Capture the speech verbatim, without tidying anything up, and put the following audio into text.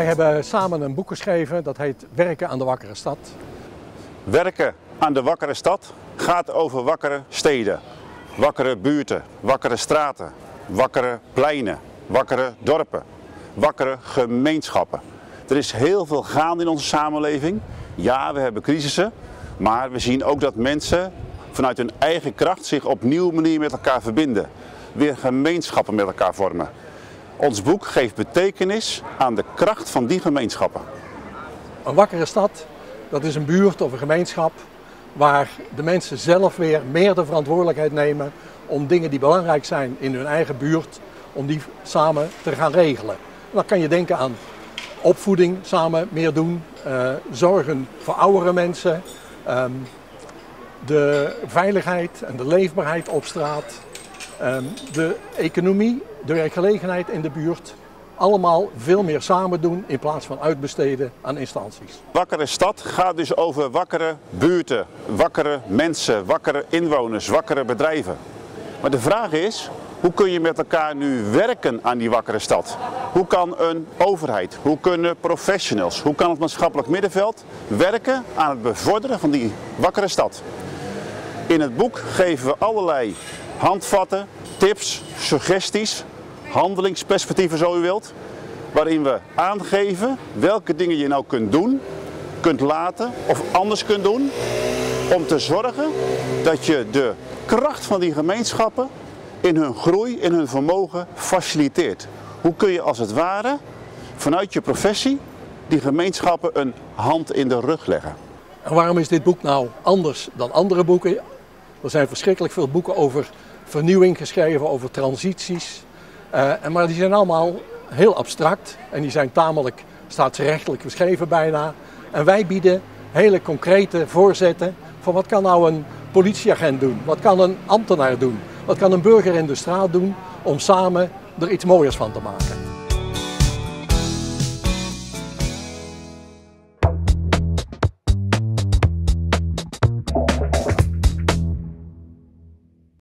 Wij hebben samen een boek geschreven dat heet Werken aan de wakkere stad. Werken aan de wakkere stad gaat over wakkere steden, wakkere buurten, wakkere straten, wakkere pleinen, wakkere dorpen, wakkere gemeenschappen. Er is heel veel gaande in onze samenleving. Ja, we hebben crisissen, maar we zien ook dat mensen vanuit hun eigen kracht zich op nieuwe manier met elkaar verbinden. Weer gemeenschappen met elkaar vormen. Ons boek geeft betekenis aan de kracht van die gemeenschappen. Een wakkere stad, dat is een buurt of een gemeenschap waar de mensen zelf weer meer de verantwoordelijkheid nemen om dingen die belangrijk zijn in hun eigen buurt, om die samen te gaan regelen. En dan kan je denken aan opvoeding samen meer doen, uh, zorgen voor oudere mensen, um, de veiligheid en de leefbaarheid op straat, um, de economie, de werkgelegenheid in de buurt. Allemaal veel meer samen doen in plaats van uitbesteden aan instanties. Wakkere stad gaat dus over wakkere buurten, wakkere mensen, wakkere inwoners, wakkere bedrijven. Maar de vraag is, hoe kun je met elkaar nu werken aan die wakkere stad? Hoe kan een overheid, hoe kunnen professionals, hoe kan het maatschappelijk middenveld werken aan het bevorderen van die wakkere stad? In het boek geven we allerlei handvatten, tips, suggesties, handelingsperspectieven zo u wilt, waarin we aangeven welke dingen je nou kunt doen, kunt laten of anders kunt doen, om te zorgen dat je de kracht van die gemeenschappen in hun groei, in hun vermogen faciliteert. Hoe kun je als het ware vanuit je professie die gemeenschappen een hand in de rug leggen? En waarom is dit boek nou anders dan andere boeken? Er zijn verschrikkelijk veel boeken over vernieuwing geschreven, over transities. Uh, maar die zijn allemaal heel abstract en die zijn tamelijk staatsrechtelijk geschreven bijna. En wij bieden hele concrete voorzetten van wat kan nou een politieagent doen, wat kan een ambtenaar doen, wat kan een burger in de straat doen om samen er iets mooiers van te maken.